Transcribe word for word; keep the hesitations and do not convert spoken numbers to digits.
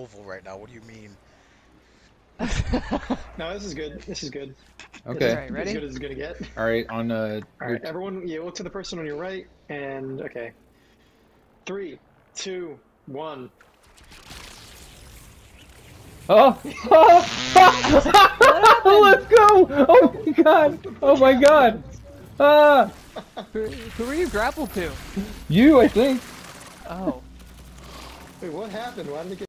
Oval right now. What do you mean? No, this is good. This is good. Okay. This Alright, is ready? as good as it's gonna get. All right. On uh. All your right, everyone, you look to the person on your right, and okay. Three, two, one. Oh! Let's go! Oh my god! Oh my god! Ah! Who, who are you grappled to? You, I think. Oh. Wait, what happened? Why did it get?